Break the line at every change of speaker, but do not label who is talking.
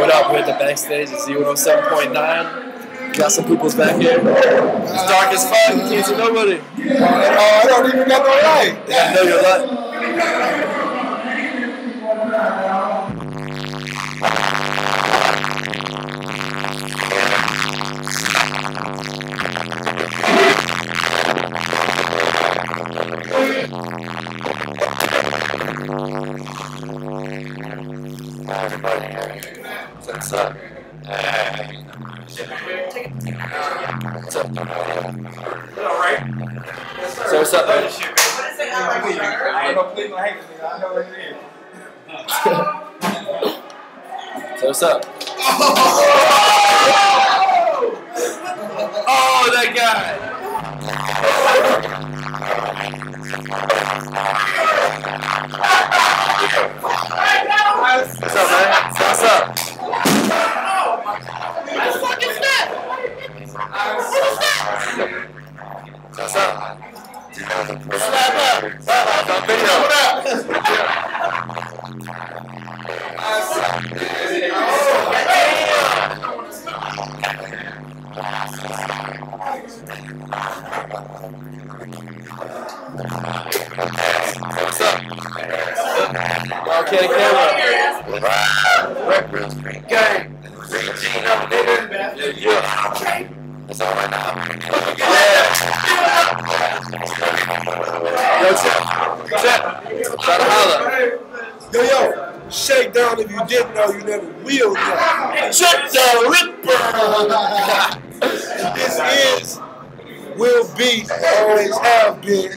What up? We're at the Backstage. It's 107.9. Got some people's back here. It's dark as fuck. You can't see nobody.
I don't even got no light.
Yeah, I know you're light. What's up? What's up?
Alright.
So what's up, man? So what's up? Oh, that guy! What's up, man? What's up?
That's fucking snap!
What's up?
Slap up!
It's on video. What's up? Okay, camera. Gang. Yeah. That's all right now. Yeah. Yo, check. Try to holler.
Yo, Shakedown, if you didn't know, you never will know.
Check the Ripper.
This is, will be, always have been.